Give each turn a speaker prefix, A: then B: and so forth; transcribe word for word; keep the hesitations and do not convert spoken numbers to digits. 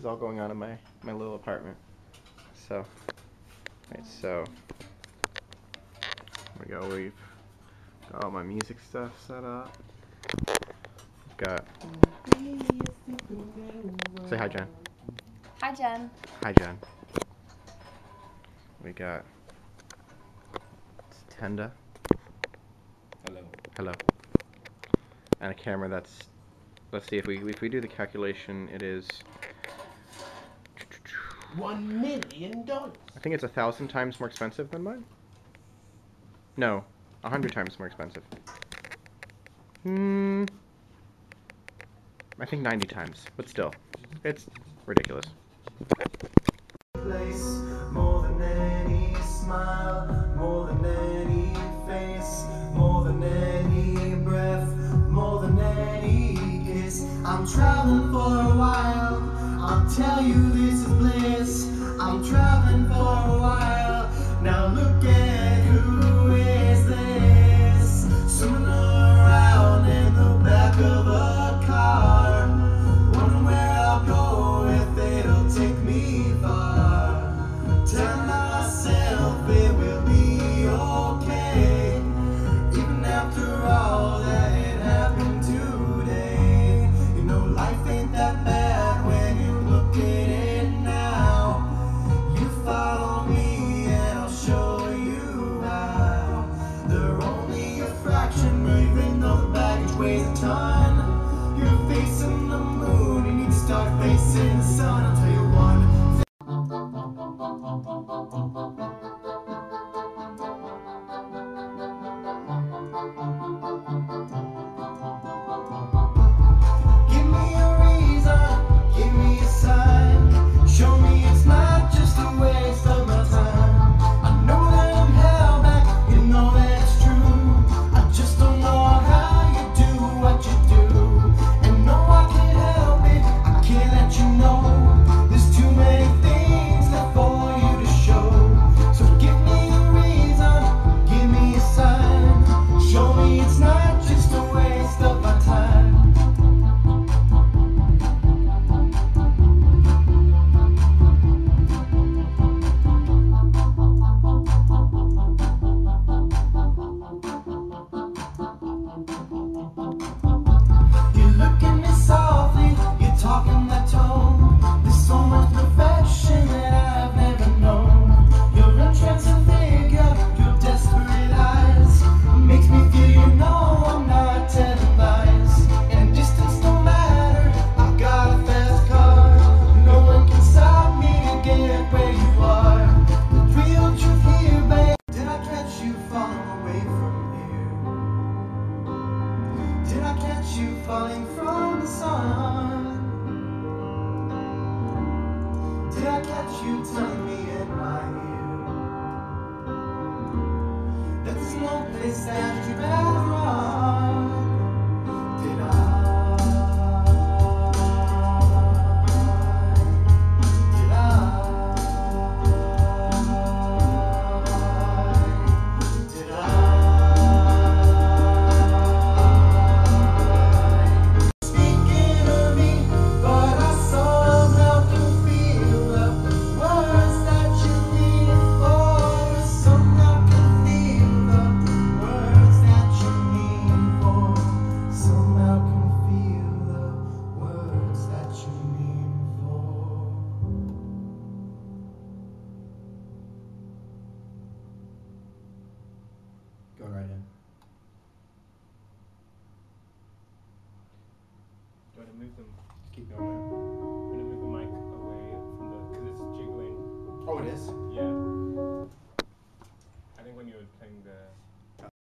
A: is all going on in my, my little apartment. So, right, so, there we go, we've got all my music stuff set up. We've got, say hi, Jen.
B: Hi, Jen.
A: Hi, Jen. We got Tenda.
C: Hello.
A: Hello. And a camera that's, let's see, if we if we do the calculation, it is
C: One million dollars.
A: I think it's a thousand times more expensive than mine. No, a hundred times more expensive. Hmm. I think ninety times, but still, it's ridiculous.
D: Place more than any smile, more than any face, more than any breath, more than any kiss. I'm traveling for a while. I'll tell you this is bliss. I'm traveling for a while. Now look at who is this? Swimming around in the back of a car, wondering where I'll go if it'll take me far. Tell myself it will be okay, even after all that it happened today. You know life ain't that bad when you look at it now. You follow me and I'll show you how. They're only a fraction, even though the baggage weighs a ton. You're facing the moon, you need to start facing the sun. I'll tell you one. Give me a reason, give me a sign. Show me it's not just a waste of my time. I know that I'm held back, you know that it's true. I just don't know how you do what you do. And no, I can't help it, I can't let you know. There's too many things left for you to show. So give me a reason, give me a sign. Show me it's not just a waste of my time. You look at me softly, you're talking that tone. There's so much perfection that I've never known. Your entrancing figure, your desperate eyes, makes me feel you know I'm not telling lies. And distance don't matter, I've got a fast car. No one can stop me to get where you are. The real truth here, babe. Did I catch you falling away from here? Did I catch you falling from the sun? Did I catch you telling me in my ear that there's no place that you'd rather run? Did I? Did I? Did I? Speaking of me, but I somehow can feel the words that you mean for. Somehow can feel the words that you mean for. Somehow can feel the words that you mean for. Go right in.
C: Do you want to move them? Keep going. I'm going to move the mic away from the, because it's jiggling.
D: Oh, it is?
C: Yeah. I think when you were playing the